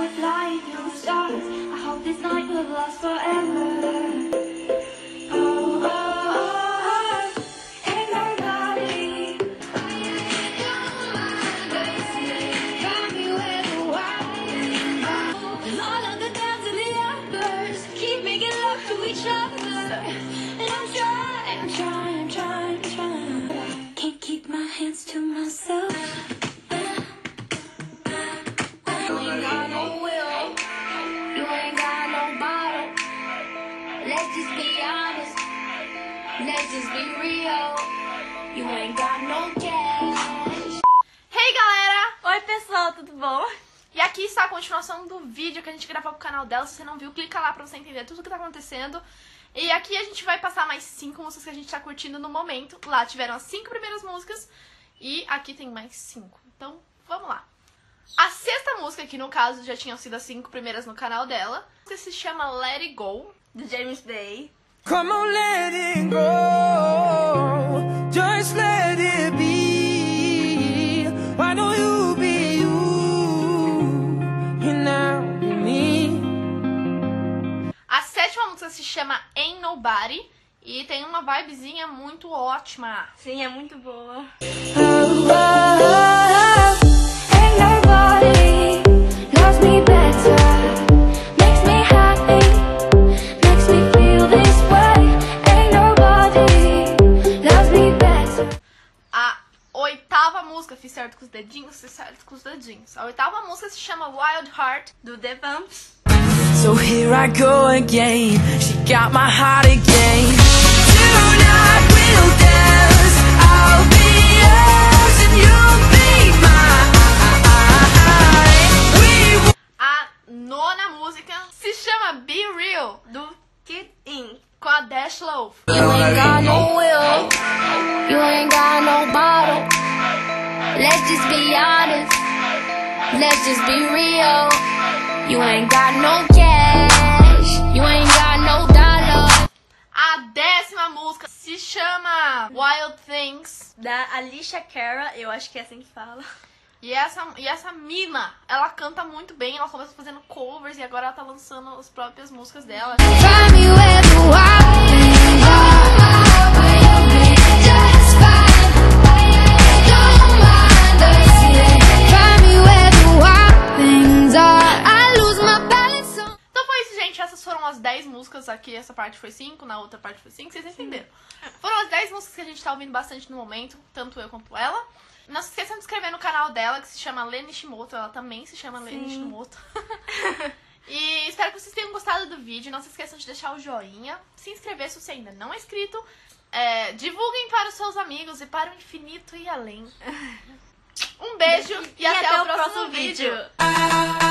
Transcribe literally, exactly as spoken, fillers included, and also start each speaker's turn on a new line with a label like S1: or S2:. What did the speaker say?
S1: we're flying through the stars. I hope this night will last forever. Oh, oh, oh, oh. Ain't nobody. Drive me where the wild is. All of the downs and the uppers keep making love to each other. And I'm trying, I'm trying, I'm trying, I'm trying. Can't keep my hands to myself. Let's just be honest. Let's just be real. You ain't got no cash.
S2: Hey galera!
S3: Oi pessoal, tudo bom?
S2: E aqui está a continuação do vídeo que a gente gravou pro canal dela. Se você não viu, clica lá pra você entender tudo o que tá acontecendo. E aqui a gente vai passar mais cinco músicas que a gente tá curtindo no momento. Lá tiveram as cinco primeiras músicas e aqui tem mais cinco. Então, vamos lá. A sexta música, que no caso já tinham sido as cinco primeiras no canal dela, que se chama Let It Go,
S3: Do James Bay.
S4: Come on, let it go. Just let it be. Why don't you be you? You now be me.
S2: A sétima música se chama Ain't Nobody e tem uma vibezinha muito ótima.
S3: Sim, é muito boa.
S1: Oh, oh, oh. Ain't nobody loves me better. Makes me happy. Makes me feel this way. Ain't nobody loves me better.
S2: A oitava música, fiz certo com os dedinhos, fiz certo com os dedinhos. A oitava música se chama Wild Heart,
S3: Do The Vamps.
S4: So here I go again. She got my heart again. Tonight we'll dance. I'll be yours and you'll be mine. We
S2: A nona música se chama Be Real,
S3: Do Kid In.
S2: com a Dash Love.
S1: You ain't got no will. You ain't got no bottle. Let's just be honest. Let's just be real. You ain't got no cash. You ain't got no dollar.
S2: A décima música se chama Wild Things.
S3: Da Alicia Cara, eu acho que é assim que fala.
S2: E essa, e essa mina, ela canta muito bem, ela começou fazendo covers e agora ela tá lançando as próprias músicas dela.
S1: Drive me where the wild things are. Just fine. Don't mind us. Drive me where the wild things are. I lose my balance on.
S2: Então foi isso, gente. Essas foram as dez músicas aqui. Essa parte foi cinco, na outra parte foi cinco, vocês entenderam. Foram as dez músicas que a gente tá ouvindo bastante no momento, tanto eu quanto ela. Não se esqueçam de se inscrever no canal dela, que se chama Lê Nishimoto. Ela também se chama Lê Nishimoto. E espero que vocês tenham gostado do vídeo. Não se esqueçam de deixar o joinha, se inscrever se você ainda não é inscrito. É, divulguem para os seus amigos e para o infinito e além. Um beijo e,
S3: E
S2: até, o próximo vídeo.
S4: I